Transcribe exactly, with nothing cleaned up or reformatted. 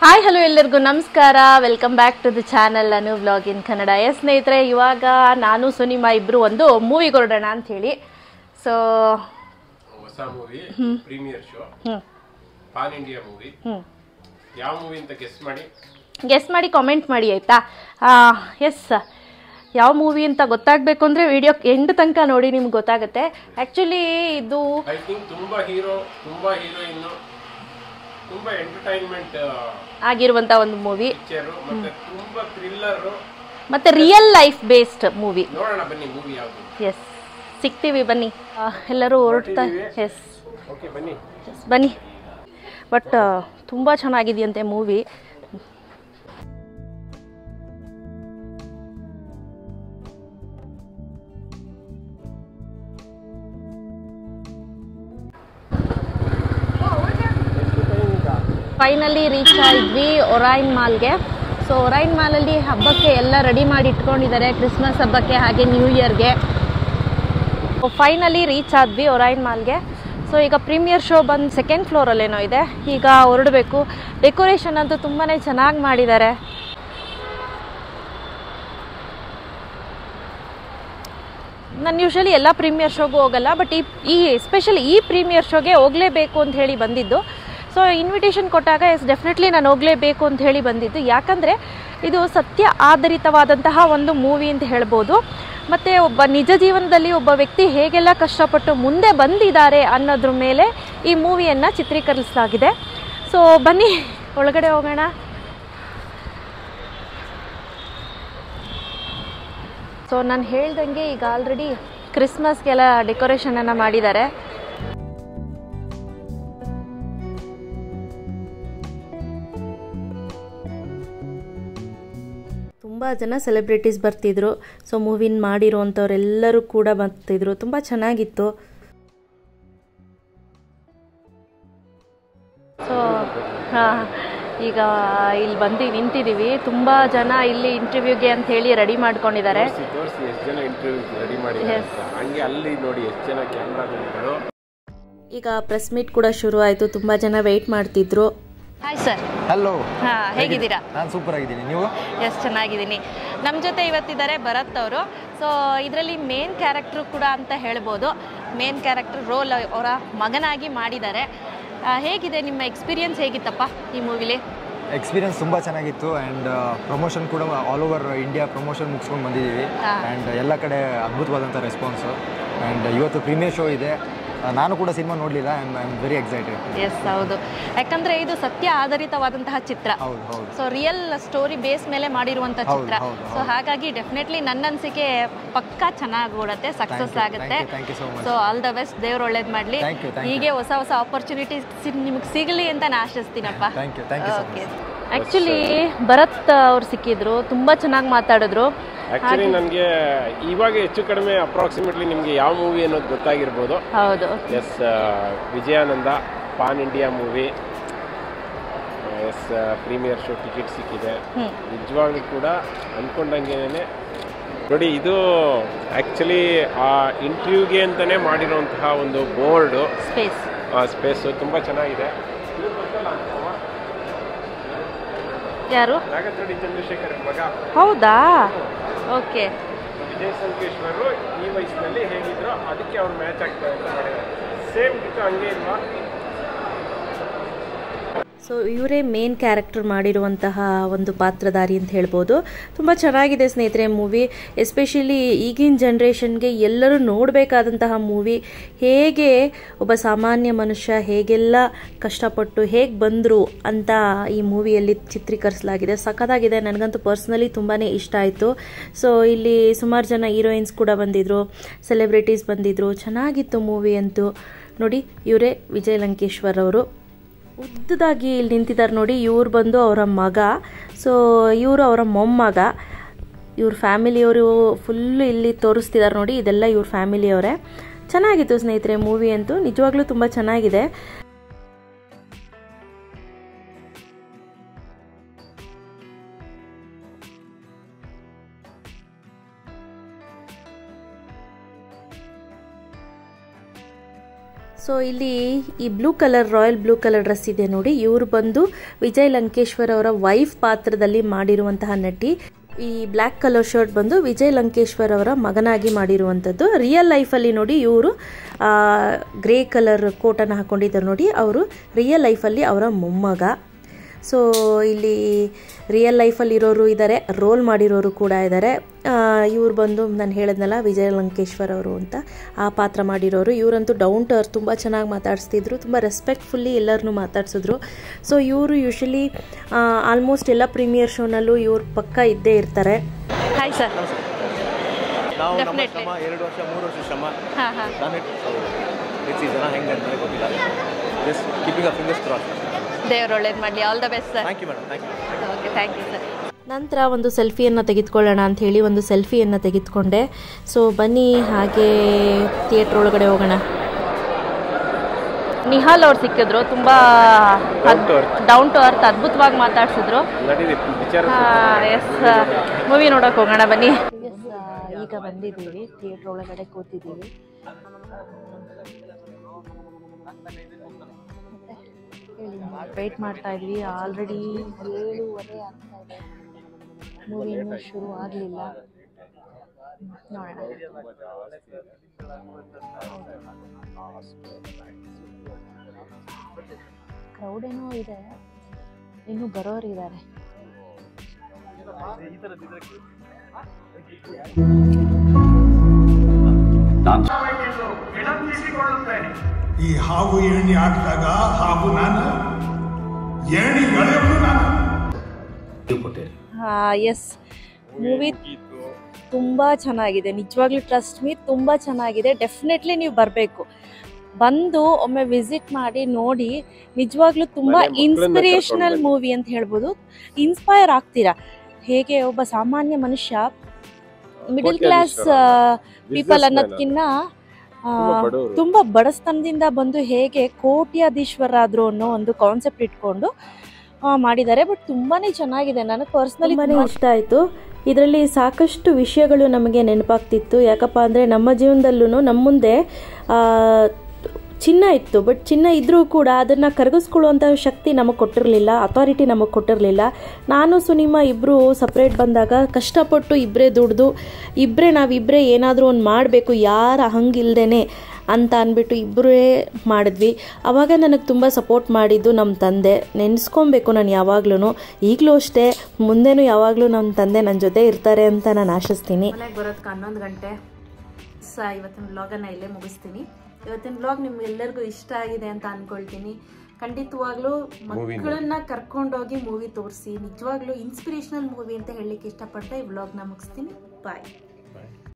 Hi hello ಎಲ್ಲರಿಗೂ ನಮಸ್ಕಾರ. Welcome back to the channel Anu vlog in Kannada. Yes ಸ್ನೇಹಿತರೆ, ಇವಾಗ ನಾನು ಸುನಿಮಾ ಇಬ್ಬರು ಒಂದು ಮೂವಿಗೆ ಹೊರಡೋಣ ಅಂತ ಹೇಳಿ. ಸೊ ಹೊಸ movie premiere show pan India movie. ಯಾವ ಮೂವಿ ಅಂತ ಗೆಸ್ ಮಾಡಿ ಗೆಸ್ ಮಾಡಿ ಕಾಮೆಂಟ್ ಮಾಡಿ ಆಯಿತಾ. ಎಸ್, ಯಾವ ಮೂವಿ ಅಂತ ಗೊತ್ತಾಗಬೇಕು ಅಂದರೆ ವಿಡಿಯೋ ಎಂಡ್ ತನಕ ನೋಡಿ, ನಿಮ್ಗೆ ಗೊತ್ತಾಗುತ್ತೆ. ಆ್ಯಕ್ಚುಲಿ ಇದು ಐ ಥಿಂಕ್ ತುಂಬ ಹೀರೋ ತುಂಬ ಹೀರೋಯಿನ್ ತುಂಬ ಎಂಟರ್ಟೈನ್ಮೆಂಟ್ ಆಗಿರುವಂಥ ಒಂದು ಮೂವಿ, ಮತ್ತೆ ತುಂಬ ಥ್ರಿಲ್ಲರ್ ಮತ್ತು ರಿಯಲ್ ಲೈಫ್ ಬೇಸ್ಡ್ ಮೂವಿ. ನೋಡೋಣ ಬನ್ನಿ ಮೂವಿ ಯಾವುದು. ಎಸ್, ಸಿಗ್ತೀವಿ ಬನ್ನಿ. ಎಲ್ಲರೂ ಹೊರಡ್ತಾ ಎಸ್ ಓಕೆ ಬನ್ನಿ ಎಸ್ ಬನ್ನಿ. ಬಟ್ ತುಂಬ ಚೆನ್ನಾಗಿದೆಯಂತೆ ಮೂವಿ. ಫೈನಲಿ ರೀಚ್ ಆದ್ವಿ ಒರೈನ್ ಮಾಲ್ಗೆ. ಸೊ ಒರೈನ್ ಮಾಲಲ್ಲಿ ಹಬ್ಬಕ್ಕೆ ಎಲ್ಲ ರೆಡಿ ಮಾಡಿ ಇಟ್ಕೊಂಡಿದ್ದಾರೆ, ಕ್ರಿಸ್ಮಸ್ ಹಬ್ಬಕ್ಕೆ ಹಾಗೆ ನ್ಯೂ ಇಯರ್ಗೆ. ಫೈನಲಿ ರೀಚ್ ಆದ್ವಿ ಒರೈನ್ ಮಾಲ್ಗೆ. ಸೊ ಈಗ ಪ್ರೀಮಿಯರ್ ಶೋ ಬಂದು ಸೆಕೆಂಡ್ ಫ್ಲೋರಲ್ಲೇನೋ ಇದೆ. ಈಗ ಹೊರಡಬೇಕು. ಡೆಕೋರೇಷನ್ ಅಂತೂ ತುಂಬಾ ಚೆನ್ನಾಗಿ ಮಾಡಿದ್ದಾರೆ. ನಾನು ಯೂಶ್ವಲಿ ಎಲ್ಲ ಪ್ರೀಮಿಯರ್ ಶೋಗೂ ಹೋಗಲ್ಲ, ಬಟ್ ಈ ಈ ಎಸ್ಪೆಷಲಿ ಈ ಪ್ರೀಮಿಯರ್ ಶೋಗೆ ಹೋಗಲೇಬೇಕು ಅಂತ ಹೇಳಿ ಬಂದಿದ್ದು. ಸೊ ಇನ್ವಿಟೇಷನ್ ಕೊಟ್ಟಾಗ ಎಸ್ ಡೆಫಿನೆಟ್ಲಿ ನಾನು ಹೋಗಲೇಬೇಕು ಅಂತ ಹೇಳಿ ಬಂದಿದ್ದು. ಯಾಕಂದರೆ ಇದು ಸತ್ಯ ಆಧಾರಿತವಾದಂತಹ ಒಂದು ಮೂವಿ ಅಂತ ಹೇಳ್ಬೋದು. ಮತ್ತು ಒಬ್ಬ ನಿಜ ಜೀವನದಲ್ಲಿ ಒಬ್ಬ ವ್ಯಕ್ತಿ ಹೇಗೆಲ್ಲ ಕಷ್ಟಪಟ್ಟು ಮುಂದೆ ಬಂದಿದ್ದಾರೆ ಅನ್ನೋದ್ರ ಮೇಲೆ ಈ ಮೂವಿಯನ್ನು ಚಿತ್ರೀಕರಿಸಲಾಗಿದೆ. ಸೊ ಬನ್ನಿ ಒಳಗಡೆ ಹೋಗೋಣ. ಸೊ ನಾನು ಹೇಳ್ದಂಗೆ ಈಗ ಆಲ್ರೆಡಿ ಕ್ರಿಸ್ಮಸ್ಗೆಲ್ಲ ಡೆಕೋರೇಷನನ್ನು ಮಾಡಿದ್ದಾರೆ. ತುಂಬ ಜನ ಸೆಲೆಬ್ರಿಟೀಸ್ ಬರ್ತಿದ್ರು. ಸೊ ಮೂವಿನ ಮಾಡಿರೋವಂಥವ್ರೆಲ್ಲರೂ ಕೂಡ ಬರ್ತಿದ್ರು. ತುಂಬ ಚೆನ್ನಾಗಿತ್ತು. ಸೊ ಹಾಂ, ಈಗ ಇಲ್ಲಿ ಬಂದು ನಿಂತಿದ್ದೀವಿ. ತುಂಬ ಜನ ಇಲ್ಲಿ ಇಂಟರ್ವ್ಯೂಗೆ ಅಂತ ಹೇಳಿ ರೆಡಿ ಮಾಡ್ಕೊಂಡಿದ್ದಾರೆ. ಈಗ ಪ್ರೆಸ್ ಮೀಟ್ ಕೂಡ ಶುರು ಆಯಿತು. ತುಂಬ ಜನ ವೆಯ್ಟ್ ಮಾಡ್ತಿದ್ರು. Hi sir. ಹಲೋ. ಹಾಂ, ಹೇಗಿದ್ದೀರಾ? ನಾನು ಸೂಪರ್ ಆಗಿದ್ದೀನಿ, ನೀವು? ಎಸ್, ಚೆನ್ನಾಗಿದ್ದೀನಿ. ನಮ್ಮ ಜೊತೆ ಇವತ್ತಿದ್ದಾರೆ ಭರತ್ ಅವರು. ಸೊ ಇದರಲ್ಲಿ ಮೇನ್ ಕ್ಯಾರೆಕ್ಟ್ರು ಕೂಡ ಅಂತ ಹೇಳ್ಬೋದು. ಮೇನ್ ಕ್ಯಾರೆಕ್ಟರ್ ರೋಲ್ ಅವರ ಮಗನಾಗಿ ಮಾಡಿದ್ದಾರೆ. ಹೇಗಿದೆ ನಿಮ್ಮ ಎಕ್ಸ್ಪೀರಿಯನ್ಸ್, ಹೇಗಿತ್ತಪ್ಪ ಈ ಮೂವಿಲಿ? ಎಕ್ಸ್ಪೀರಿಯನ್ಸ್ ತುಂಬ ಚೆನ್ನಾಗಿತ್ತು. ಆ್ಯಂಡ್ ಪ್ರಮೋಷನ್ ಕೂಡ ಆಲ್ ಓವರ್ ಇಂಡಿಯಾ ಪ್ರಮೋಷನ್ ಮುಗಿಸ್ಕೊಂಡು ಬಂದಿದ್ದೀವಿ. ಆ್ಯಂಡ್ ಎಲ್ಲ ಕಡೆ ಅದ್ಭುತವಾದಂಥ ರೆಸ್ಪಾನ್ಸು. ಆ್ಯಂಡ್ ಇವತ್ತು ಪ್ರೀಮಿಯರ್ ಶೋ ಇದೆ. ನಾನು ಕೂಡ ಸಿನಿಮಾ ನೋಡಲಿಲ್ಲ. And I am very excited. Yes, ಹೌದು. ಯಾಕಂದರೆ ಇದು ಸತ್ಯ ಆಧಾರಿತವಾದಂತಹ ಚಿತ್ರ. ಹೌದು ಹೌದು. ಸೊ ರಿಯಲ್ ಸ್ಟೋರಿ ಬೇಸ್ ಮೇಲೆ ಮಾಡಿರುವಂಥ ಚಿತ್ರ. ಸೊ ಹಾಗಾಗಿ ಡೆಫಿನೆಟ್ಲಿ ನನ್ನ ಅನಿಸಿಕೆ ಪಕ್ಕಾ ಚೆನ್ನಾಗಿ ಓಡುತ್ತೆ, ಸಕ್ಸಸ್ ಆಗುತ್ತೆ. ಸೊ ಆಲ್ ದ ಬೆಸ್ಟ್, ದೇವ್ರು ಒಳ್ಳೇದು ಮಾಡಲಿ. ಹೀಗೆ ಹೊಸ ಹೊಸ ಆಪರ್ಚುನಿಟೀಸ್ ನಿಮಗೆ ಸಿಗಲಿ ಅಂತ ನಾನು ಆಶಿಸ್ತೀನಪ್ಪ. ಓಕೆ. ಆ್ಯಕ್ಚುಲಿ ಭರತ್ ಅವ್ರು ಸಿಕ್ಕಿದ್ರು, ತುಂಬ ಚೆನ್ನಾಗಿ ಮಾತಾಡಿದ್ರು. ಆಕ್ಚುಲಿ ನನಗೆ ಇವಾಗ ಹೆಚ್ಚು ಕಡಿಮೆ ಅಪ್ರಾಕ್ಸಿಮೇಟ್ಲಿ ನಿಮಗೆ ಯಾವ ಮೂವಿ ಅನ್ನೋದು ಗೊತ್ತಾಗಿರ್ಬೋದು. ಹೌದು. Yes, Vijayananda pan India movie. Yes, premiere show ticket ಸಿಕ್ಕಿದೆ. ನಿಜವಾಗ್ಲೂ ಕೂಡ ಅಂದ್ಕೊಂಡಂಗೆನೇ ನೋಡಿ, ಇದು ಆ್ಯಕ್ಚುಲಿ ಆ ಇಂಟರ್ವ್ಯೂಗೆ ಅಂತಲೇ ಮಾಡಿರೋಂತಹ ಒಂದು ಬೋರ್ಡು ಸ್ಪೇಸ್ ಸ್ಪೇಸು ತುಂಬ ಚೆನ್ನಾಗಿದೆ. ಯಾರು? ನಾಗತ್ರಡಿ ಚಂದ್ರಶೇಖರ್ ಮಗ. ಹೌದಾ? ಓಕೆ. ವಿಜಯ್ ಸಂಕೇಶ್ವರು ಈ ವಯಸ್ಸಿನಲ್ಲಿ ಹೇಗಿದ್ರು ಅದಕ್ಕೆ ಅವ್ರು ಮ್ಯಾಚ್ ಆಗ್ತಾರೆ ಅಂತ ಮಾಡಿದ್ದಾರೆ. ಸೇಮ್ ಇತ್ತು, ಹಂಗೆ ಇಲ್ವಾ? ಸೊ ಇವರೇ ಮೇನ್ ಕ್ಯಾರೆಕ್ಟರ್ ಮಾಡಿರುವಂತಹ ಒಂದು ಪಾತ್ರಧಾರಿ ಅಂತ ಹೇಳ್ಬೋದು. ತುಂಬ ಚೆನ್ನಾಗಿದೆ ಸ್ನೇಹಿತರೆ ಮೂವಿ. ಎಸ್ಪೆಷಲಿ ಈಗಿನ ಜನ್ರೇಷನ್ಗೆ ಎಲ್ಲರೂ ನೋಡಬೇಕಾದಂತಹ ಮೂವಿ. ಹೇಗೆ ಒಬ್ಬ ಸಾಮಾನ್ಯ ಮನುಷ್ಯ ಹೇಗೆಲ್ಲ ಕಷ್ಟಪಟ್ಟು ಹೇಗೆ ಬಂದರು ಅಂತ ಈ ಮೂವಿಯಲ್ಲಿ ಚಿತ್ರೀಕರಿಸಲಾಗಿದೆ. ಸಖತ್ತಾಗಿದೆ. ನನಗಂತೂ ಪರ್ಸ್ನಲಿ ತುಂಬಾ ಇಷ್ಟ ಆಯಿತು. ಸೊ ಇಲ್ಲಿ ಸುಮಾರು ಜನ ಹೀರೋಯಿನ್ಸ್ ಕೂಡ ಬಂದಿದ್ದರು, ಸೆಲೆಬ್ರಿಟೀಸ್ ಬಂದಿದ್ದರು. ಚೆನ್ನಾಗಿತ್ತು ಮೂವಿ ಅಂತೂ. ನೋಡಿ, ಇವರೇ ವಿಜಯ್ ಲಂಕೇಶ್ವರ್ ಅವರು. ಉದ್ದದಾಗಿ ಇಲ್ಲಿ ನಿಂತಿದ್ದಾರೆ ನೋಡಿ. ಇವ್ರು ಬಂದು ಅವರ ಮಗ. ಸೊ ಇವರು ಅವರ ಮೊಮ್ಮಗ. ಇವ್ರ ಫ್ಯಾಮಿಲಿಯವರು ಫುಲ್ಲು ಇಲ್ಲಿ ತೋರಿಸ್ತಿದ್ದಾರೆ ನೋಡಿ. ಇದೆಲ್ಲ ಇವ್ರ ಫ್ಯಾಮಿಲಿಯವರೇ. ಚೆನ್ನಾಗಿತ್ತು ಸ್ನೇಹಿತರೆ ಮೂವಿ ಅಂತೂ, ನಿಜವಾಗ್ಲೂ ತುಂಬ ಚೆನ್ನಾಗಿದೆ. ಸೊ ಇಲ್ಲಿ ಈ blue colour royal blue colour dress ಇದೆ ನೋಡಿ, ಇವರು ಬಂದು ವಿಜಯ್ ಲಂಕೇಶ್ವರ್ ಅವರ ವೈಫ್ ಪಾತ್ರದಲ್ಲಿ ಮಾಡಿರುವಂತಹ ನಟಿ. ಈ ಬ್ಲ್ಯಾಕ್ ಕಲರ್ ಶರ್ಟ್ ಬಂದು ವಿಜಯ್ ಲಂಕೇಶ್ವರ್ ಅವರ ಮಗನಾಗಿ ಮಾಡಿರುವಂಥದ್ದು. ರಿಯಲ್ ಲೈಫಲ್ಲಿ ನೋಡಿ ಇವರು ಗ್ರೇ ಕಲರ್ ಕೋಟನ್ನು ಹಾಕೊಂಡಿದ್ದಾರೆ ನೋಡಿ, ಅವರು ರಿಯಲ್ ಲೈಫಲ್ಲಿ ಅವರ ಮೊಮ್ಮಗ. ಸೊ ಇಲ್ಲಿ ರಿಯಲ್ ಲೈಫಲ್ಲಿ ಇರೋರು ಇದ್ದಾರೆ, ರೋಲ್ ಮಾಡಿರೋರು ಕೂಡ ಇದ್ದಾರೆ. ಇವ್ರು ಬಂದು ನಾನು ಹೇಳಿದ್ನಲ್ಲ ವಿಜಯ್ ಲಂಕೇಶ್ವರ್ ಅವರು ಅಂತ, ಆ ಪಾತ್ರ ಮಾಡಿರೋರು. ಇವರಂತೂ ಡೌನ್ ಟು ಅರ್ತ್, ತುಂಬ ಚೆನ್ನಾಗಿ ಮಾತಾಡಿಸ್ತಿದ್ರು, ತುಂಬ ರೆಸ್ಪೆಕ್ಟ್ಫುಲ್ಲಿ ಎಲ್ಲರನ್ನೂ ಮಾತಾಡ್ಸಿದ್ರು. ಸೊ ಇವರು ಯೂಶಲಿ ಆಲ್ಮೋಸ್ಟ್ ಎಲ್ಲ ಪ್ರೀಮಿಯರ್ ಶೋನಲ್ಲೂ ಇವ್ರು ಪಕ್ಕ ಇದ್ದೇ ಇರ್ತಾರೆ. Hi sir. ನಾವು ನಮ್ಮ ಶ್ರಮ ಎರಡು ವರ್ಷ ಮೂರು ವರ್ಷ ಶ್ರಮ ಗೊತ್ತಿಲ್ಲ. Just keeping a fingers cross. ದೇವರು ಒಳ್ಳೇದು ಮಾಡಲಿ. All the best sir. Thank you madam. Thank you. Okay, thank you sir. ನಂತರ ಒಂದು ಸೆಲ್ಫಿಯನ್ನು ತೆಗೆದುಕೊಳ್ಳೋಣ ಅಂತ ಹೇಳಿ ಒಂದು ಸೆಲ್ಫಿಯನ್ನು ತೆಗೆದುಕೊಂಡೆ. ಸೊ ಬನ್ನಿ ಹಾಗೆ ಥಿಯೇಟ್ರ್ ಒಳಗಡೆ ಹೋಗೋಣ. ನಿಹಾಲ್ ಅವ್ರು ಸಿಕ್ಕಿದ್ರು, ತುಂಬ ಡೌನ್ ಟು ಅರ್ತ್, ಅದ್ಭುತವಾಗಿ ಮಾತಾಡ್ಸಿದ್ರು. ಎಸ್, ಮೂವಿ ನೋಡೋಕೆ ಹೋಗೋಣ ಬನ್ನಿ. ಎಸ್, ಈಗ ಬಂದಿದ್ದೀವಿ, ಥಿಯೇಟ್ರ್ ಒಳಗಡೆ ಕೂತಿದ್ದೀವಿ. ವೇಟ್ ಮಾಡ್ತಾ ಇದ್ವಿ. ಆಲ್ರೆಡಿ ಏಳುವರೆ ಆಗ್ತಾ ಇದೆ, ಮೂವಿ ಇನ್ನೂ ಶುರು ಆಗಲಿಲ್ಲ. ನೋಡೋಣ. ಕ್ರೌಡ್ ಏನೋ ಇದೆ, ಇನ್ನೂ ಬರೋರಿದ್ದಾರೆ. ಈ ಹಾವು ಏಣಿ ಆಡಿದಾಗ ಹಾವು ನಾನು, ಏಣಿ ಎಳೆಯೋದು ನಾನು. ಎಸ್, ಮೂವಿ ತುಂಬ ಚೆನ್ನಾಗಿದೆ, ನಿಜವಾಗ್ಲೂ ಟ್ರಸ್ಟ್ ಮೀ ತುಂಬ ಚೆನ್ನಾಗಿದೆ. ಡೆಫಿನೆಟ್ಲಿ ನೀವು ಬರಬೇಕು, ಬಂದು ಒಮ್ಮೆ ವಿಸಿಟ್ ಮಾಡಿ ನೋಡಿ. ನಿಜವಾಗ್ಲೂ ತುಂಬ ಇನ್ಸ್ಪಿರೇಷನಲ್ ಮೂವಿ ಅಂತ ಹೇಳ್ಬೋದು. ಇನ್ಸ್ಪೈರ್ ಆಗ್ತೀರಾ, ಹೇಗೆ ಒಬ್ಬ ಸಾಮಾನ್ಯ ಮನುಷ್ಯ ಮಿಡಲ್ ಕ್ಲಾಸ್ ಪೀಪಲ್ ಅನ್ನೋದಕ್ಕಿಂತ ತುಂಬ ಬಡಸ್ತನದಿಂದ ಬಂದು ಹೇಗೆ ಕೋಟ್ಯಾಧೀಶ್ವರಾದ್ರು ಅನ್ನೋ ಒಂದು ಕಾನ್ಸೆಪ್ಟ್ ಇಟ್ಕೊಂಡು ಮಾಡಿದ್ದಾರೆ. ಬಟ್ ತುಂಬಾ ಚೆನ್ನಾಗಿದೆ, ನನಗೆ ಪರ್ಸ್ನಲಿ ತುಂಬಾ ಇಷ್ಟ ಆಯಿತು. ಇದರಲ್ಲಿ ಸಾಕಷ್ಟು ವಿಷಯಗಳು ನಮಗೆ ನೆನಪಾಗ್ತಿತ್ತು. ಯಾಕಪ್ಪ ಅಂದರೆ ನಮ್ಮ ಜೀವನದಲ್ಲೂ ನಮ್ಮ ಮುಂದೆ ಚಿನ್ನ ಇತ್ತು, ಬಟ್ ಚಿನ್ನ ಇದ್ದರೂ ಕೂಡ ಅದನ್ನು ಕರಗಿಸ್ಕೊಳ್ಳುವಂಥ ಶಕ್ತಿ ನಮಗೆ ಕೊಟ್ಟಿರಲಿಲ್ಲ, ಅಥಾರಿಟಿ ನಮಗೆ ಕೊಟ್ಟಿರಲಿಲ್ಲ. ನಾನು ಸುನಿಮಾ ಇಬ್ಬರು ಸಪ್ರೇಟ್ ಬಂದಾಗ ಕಷ್ಟಪಟ್ಟು ಇಬ್ಬರೇ ದುಡ್ದು ಇಬ್ಬರೇ ನಾವಿಬ್ಬರೇ ಏನಾದರೂ ಒಂದು ಮಾಡಬೇಕು, ಯಾರ ಹಂಗಿಲ್ದೇನೆ ಅಂತ ಅಂದ್ಬಿಟ್ಟು ಇಬ್ಬರೇ ಮಾಡಿದ್ವಿ. ಆವಾಗ ನನಗೆ ತುಂಬ ಸಪೋರ್ಟ್ ಮಾಡಿದ್ದು ನಮ್ಮ ತಂದೆ. ನೆನೆಸ್ಕೊಬೇಕು ನಾನು ಯಾವಾಗ್ಲೂ, ಈಗಲೂ ಅಷ್ಟೇ, ಮುಂದೆನೂ ಯಾವಾಗಲೂ ನಮ್ಮ ತಂದೆ ನನ್ನ ಜೊತೆ ಇರ್ತಾರೆ ಅಂತ ನಾನು ಆಶಿಸ್ತೀನಿ. ಮನೆಗೆ ಬರೋದಕ್ಕೆ ಹನ್ನೊಂದು ಗಂಟೆ. ಸ ಇವತ್ತಿನ ವ್ಲಾಗನ್ನು ಇಲ್ಲೇ ಮುಗಿಸ್ತೀನಿ. ಇವತ್ತಿನ ವ್ಲಾಗ್ ನಿಮ್ಗೆಲ್ಲರಿಗೂ ಇಷ್ಟ ಆಗಿದೆ ಅಂತ ಅಂದ್ಕೊಳ್ತೀನಿ. ಖಂಡಿತವಾಗ್ಲೂ ಮಕ್ಕಳನ್ನ ಕರ್ಕೊಂಡೋಗಿ ಮೂವಿ ತೋರಿಸಿ. ನಿಜವಾಗ್ಲೂ ಇನ್ಸ್ಪಿರೇಷನಲ್ ಮೂವಿ ಅಂತ ಹೇಳಲಿಕ್ಕೆ ಇಷ್ಟಪಡ್ತಾ ಈ ವ್ಲಾಗ್ನ ಮುಗಿಸ್ತೀನಿ. ಬಾಯ್.